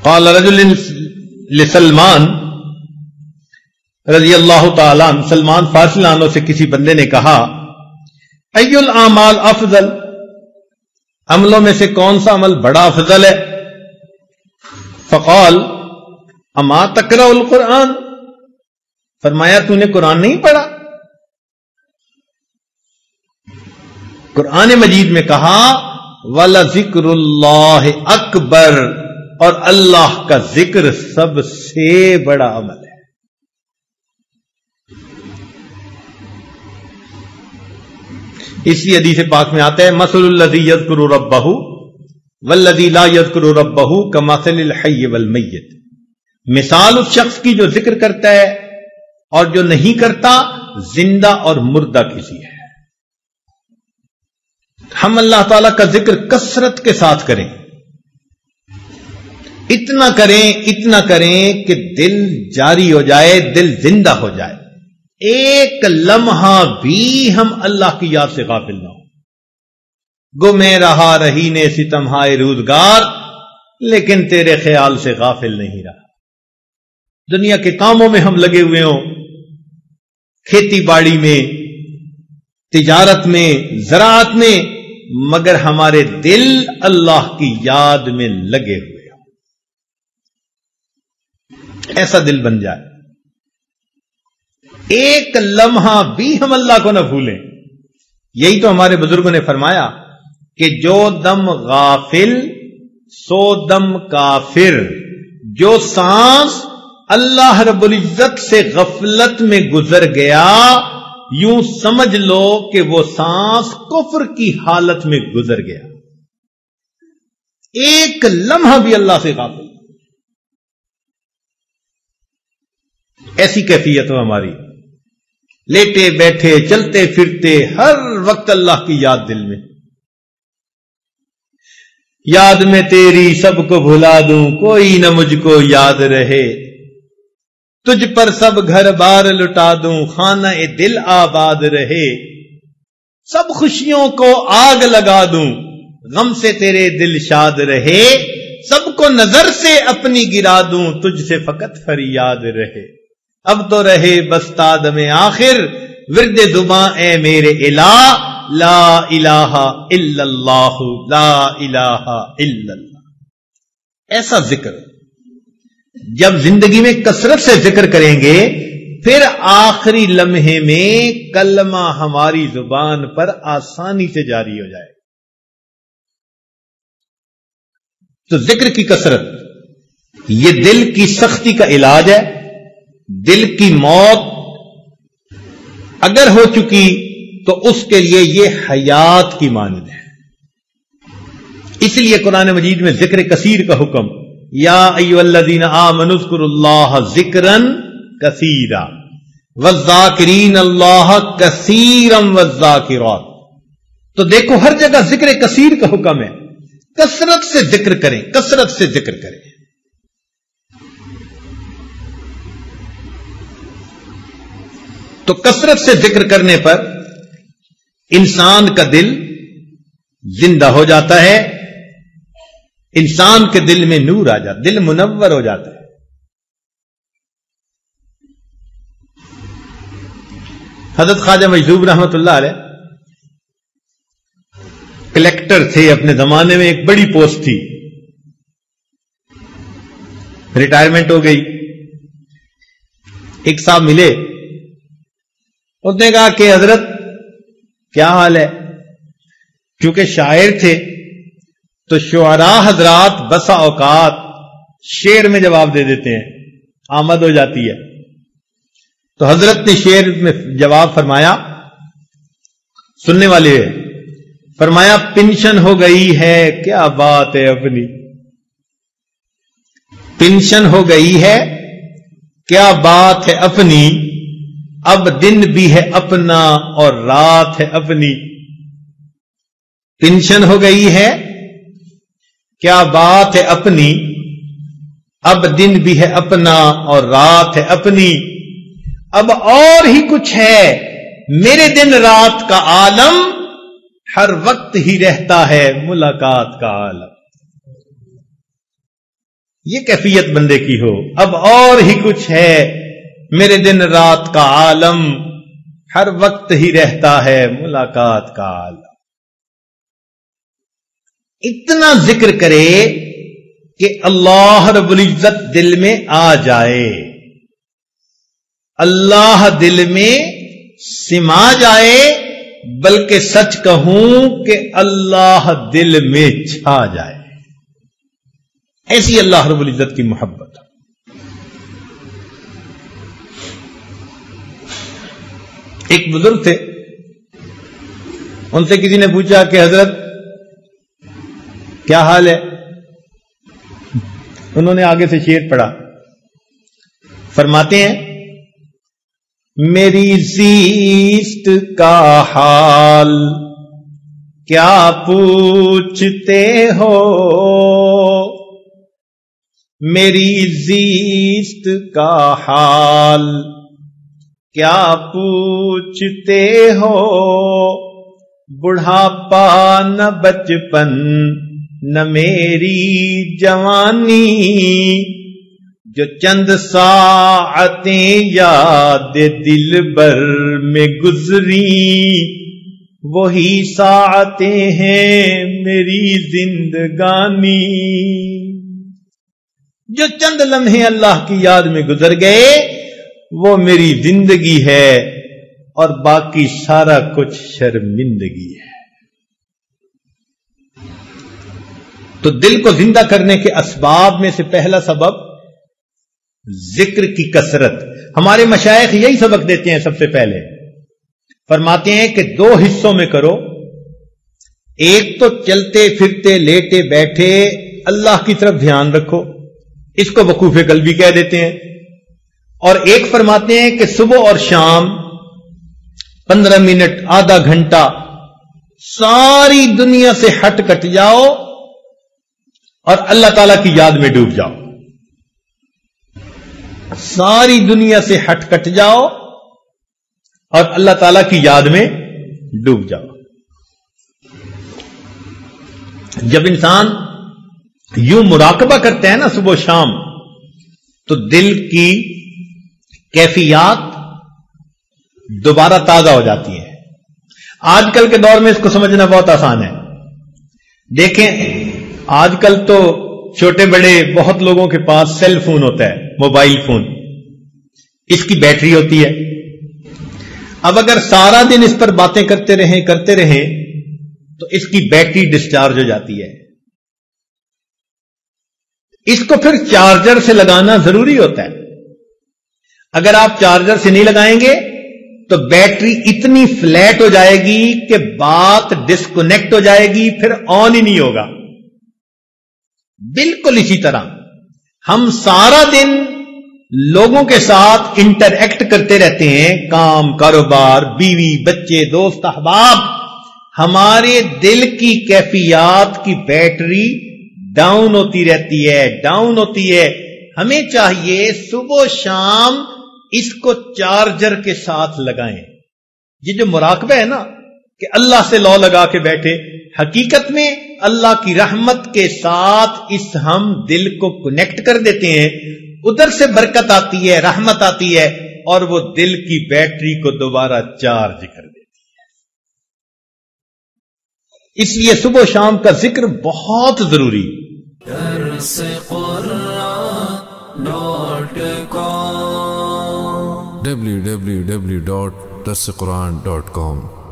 قال رجل لسلمان رضی اللہ تعالی عنہ، سلمان فارسی عنہ سے کسی بندے نے کہا ای الاعمال افضل، عملوں میں سے کون سا عمل بڑا افضل ہے؟ فقال اما تقرأ القرآن، فرمایا تو نے قرآن نہیں پڑھا؟ قرآن مجید میں کہا وَلَذِكْرُ اللَّهِ اکبر، اور اللہ کا ذکر سب سے بڑا عمل ہے۔ اسی حدیث پاک میں آتا ہے مثل الذی یذکر ربہ والذی لا یذکر ربہ کمثل الحی والمیت، مثال اس شخص کی جو ذکر کرتا ہے اور جو نہیں کرتا زندہ اور مردہ کسی ہے۔ ہم اللہ تعالی کا ذکر کثرت کے ساتھ کریں، اتنا کریں کہ دل جاری ہو جائے، دل زندہ ہو جائے، ایک لمحہ بھی ہم اللہ کی یاد سے غافل نہ ہو۔ گمے رہا رہی نے ستم ہائے روزگار، لیکن تیرے خیال سے غافل نہیں رہا۔ دنیا کے کاموں میں ہم لگے ہوئے ہوں، کھیتی باڑی میں، تجارت میں، زراعت میں، مگر ہمارے دل اللہ کی یاد میں لگے ہوئے ہوں۔ ایسا دل بن جائے، ایک لمحہ بھی ہم اللہ کو نہ بھولیں۔ یہی تو ہمارے بزرگوں نے فرمایا کہ جو دم غافل سو دم کافر، جو سانس اللہ رب العزت سے غفلت میں گزر گیا، یوں سمجھ لو کہ وہ سانس کفر کی حالت میں گزر گیا۔ ایک لمحہ بھی اللہ سے غافل، ایسی کیفیت ہو ہماری، لیٹے بیٹھے چلتے پھرتے ہر وقت اللہ کی یاد دل میں۔ یاد میں تیری سب کو بھلا دوں، کوئی نہ مجھ کو یاد رہے، تجھ پر سب گھر بار لٹا دوں، خانہ دل آباد رہے، سب خوشیوں کو آگ لگا دوں، غم سے تیرے دل شاد رہے، سب کو نظر سے اپنی گرا دوں، تجھ سے فقط فریاد رہے، اب تو رہے بس تادم آخر، ورد زباں اے میرے الہ، لا الہ الا اللہ، لا الہ الا اللہ۔ ایسا ذکر جب زندگی میں کثرت سے ذکر کریں گے، پھر آخری لمحے میں کلمہ ہماری زبان پر آسانی سے جاری ہو جائے۔ تو ذکر کی کثرت یہ دل کی سختی کا علاج ہے۔ دل کی موت اگر ہو چکی تو اس کے لیے یہ حیات کی مانند ہے۔ اس لیے قرآن مجید میں ذکر کثیر کا حکم، یا ایھا الذین آمنوا اذکروا اللہ ذکرا کثیرا والذاکرین اللہ کثیرا والذاکرات۔ تو دیکھو ہر جگہ ذکر کثیر کا حکم ہے، کثرت سے ذکر کریں، کثرت سے ذکر کریں۔ تو کثرت سے ذکر کرنے پر انسان کا دل زندہ ہو جاتا ہے، انسان کے دل میں نور آ جاتا، دل منور ہو جاتا ہے۔ حضرت خواجہ مجذوب رحمت اللہ علیہ کلیکٹر تھے اپنے زمانے میں، ایک بڑی پوسٹ تھی، ریٹائرمنٹ ہو گئی۔ ایک صاحب ملے، اس نے کہا کہ حضرت کیا حال ہے؟ چونکہ شاعر تھے تو شعراء حضرات بسا اوقات شعر میں جواب دے دیتے ہیں، آمد ہو جاتی ہے۔ تو حضرت نے شعر میں جواب فرمایا، سننے والے فرمایا پنشن ہو گئی ہے کیا بات ہے اپنی، پنشن ہو گئی ہے کیا بات ہے اپنی، اب دن بھی ہے اپنا اور رات ہے اپنی۔ پنشن ہو گئی ہے کیا بات ہے اپنی، اب دن بھی ہے اپنا اور رات ہے اپنی، اب اور ہی کچھ ہے میرے دن رات کا عالم، ہر وقت ہی رہتا ہے ملاقات کا عالم۔ یہ کیفیت بندے کی ہو، اب اور ہی کچھ ہے، میرے دن رات کا عالم، ہر وقت ہی رہتا ہے ملاقات کا عالم. اتنا ذکر کرے کہ اللہ رب العزت دل میں آ جائے، اللہ دل میں سما جائے، بلکہ سچ کہوں کہ اللہ دل میں چھا جائے. ایسی اللہ رب العزت کی محبت. ایک بزرگ تھے، ان سے کسی نے پوچھا کہ حضرت کیا حال ہے؟ انہوں نے آگے سے شعر پڑھا، فرماتے ہیں میری زیست کا حال کیا پوچھتے ہو، میری زیست کا حال کیا پوچھتے ہو، بڑھاپا نہ بچپن نہ میری جوانی، جو چند ساعتیں یاد دل بر میں گزری، وہی ساعتیں ہیں میری زندگانی. جو چند لمحے اللہ کی یاد میں گزر گئے وہ میری زندگی ہے، اور باقی سارا کچھ شرمندگی ہے. تو دل کو زندہ کرنے کے اسباب میں سے پہلا سبب ذکر کی کثرت. ہمارے مشائخ یہی سبق دیتے ہیں. سب سے پہلے فرماتے ہیں کہ 2 حصوں میں کرو، ایک تو چلتے پھرتے لیٹے بیٹھے اللہ کی طرف دھیان رکھو، اس کو وقوف قلبی کہہ دیتے ہیں. اور ایک فرماتے ہیں کہ صبح اور شام 15 منٹ آدھا گھنٹہ ساری دنیا سے ہٹ کٹ جاؤ اور اللہ تعالی کی یاد میں ڈوب جاؤ. ساری دنیا سے ہٹ کٹ جاؤ اور اللہ تعالی کی یاد میں ڈوب جاؤ. جب انسان یوں مراقبہ کرتے ہیں نا صبح و شام، تو دل کی کیفیات دوبارہ تازہ ہو جاتی ہے. آج کل کے دور میں اس کو سمجھنا بہت آسان ہے. دیکھیں آج کل تو چھوٹے بڑے بہت لوگوں کے پاس سیل فون ہوتا ہے، موبائل فون، اس کی بیٹری ہوتی ہے. اب اگر سارا دن اس پر باتیں کرتے رہیں تو اس کی بیٹری ڈسچارج ہو جاتی ہے. اس کو پھر چارجر سے لگانا ضروری ہوتا ہے. اگر آپ چارجر سے نہیں لگائیں گے تو بیٹری اتنی فلیٹ ہو جائے گی کہ بات ڈسکنیکٹ ہو جائے گی، پھر آن ہی نہیں ہوگا. بالکل اسی طرح ہم سارا دن لوگوں کے ساتھ انٹریکٹ کرتے رہتے ہیں، کام کاروبار، بیوی بچے دوست احباب، ہمارے دل کی کیفیات کی بیٹری ڈاؤن ہوتی رہتی ہے. ہمیں چاہیے صبح و شام اس کو چارجر کے ساتھ لگائیں. یہ جو مراقبہ ہے نا کہ اللہ سے لو لگا کے بیٹھے، حقیقت میں اللہ کی رحمت کے ساتھ اس ہم دل کو کنیکٹ کر دیتے ہیں، ادھر سے برکت آتی ہے، رحمت آتی ہے، اور وہ دل کی بیٹری کو دوبارہ چارج کر دیتی ہے. اس لیے صبح و شام کا ذکر بہت ضروری. www.darsequran.com